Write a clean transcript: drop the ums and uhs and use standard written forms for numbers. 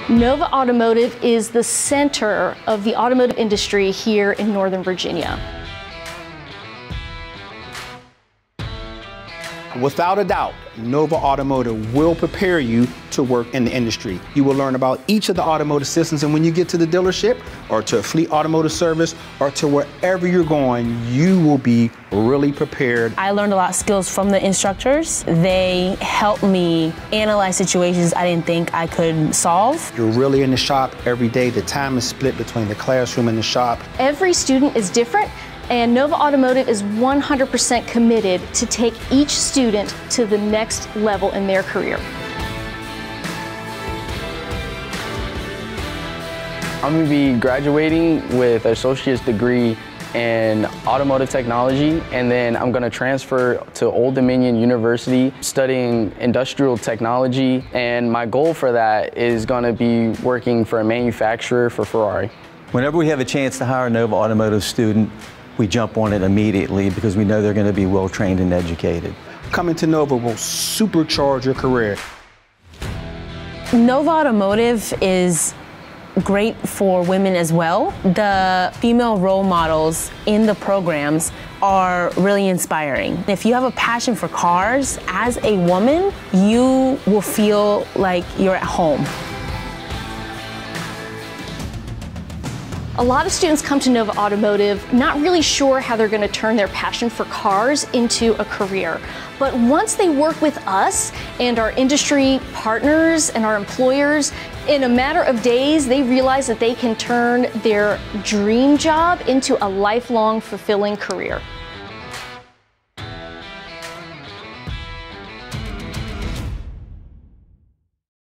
Nova Automotive is the center of the automotive industry here in Northern Virginia. Without a doubt, Nova Automotive will prepare you to work in the industry. You will learn about each of the automotive systems, and when you get to the dealership or to a fleet automotive service or to wherever you're going, you will be really prepared. I learned a lot of skills from the instructors. They helped me analyze situations I didn't think I could solve. You're really in the shop every day. The time is split between the classroom and the shop. Every student is different, and Nova Automotive is 100% committed to take each student to the next level in their career. I'm going to be graduating with an associate's degree in automotive technology, and then I'm going to transfer to Old Dominion University studying industrial technology, and my goal for that is going to be working for a manufacturer for Ferrari. Whenever we have a chance to hire a Nova Automotive student, we jump on it immediately because we know they're going to be well trained and educated. Coming to Nova will supercharge your career. Nova Automotive is great for women as well. The female role models in the programs are really inspiring. If you have a passion for cars, as a woman, you will feel like you're at home. A lot of students come to Nova Automotive not really sure how they're going to turn their passion for cars into a career. But once they work with us and our industry partners and our employers, in a matter of days, they realize that they can turn their dream job into a lifelong, fulfilling career.